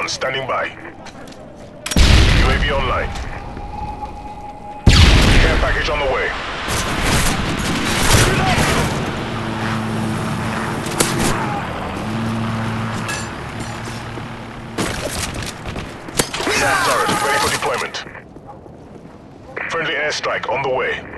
recon standing by. UAV online. Care package on the way. SAM turret ready for deployment. Friendly airstrike on the way.